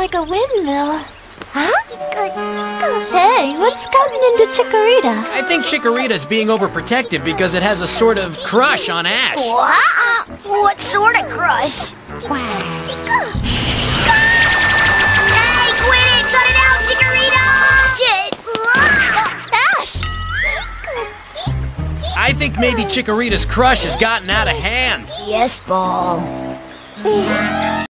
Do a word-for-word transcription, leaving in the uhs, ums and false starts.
like a windmill. Huh? Hey, what's gotten into Chikorita? I think Chikorita's being overprotective because it has a sort of crush on Ash. What? What sort of crush? Hey, quit it! Cut it out, Chikorita! Ash! I think maybe Chikorita's crush has gotten out of hand. Yes, Ball.